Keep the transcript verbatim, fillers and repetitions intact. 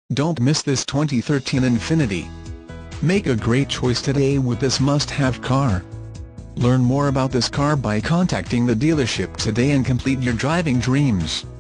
Don't miss this twenty thirteen Infiniti. Make a great choice today with this must-have car. Learn more about this car by contacting the dealership today and complete your driving dreams.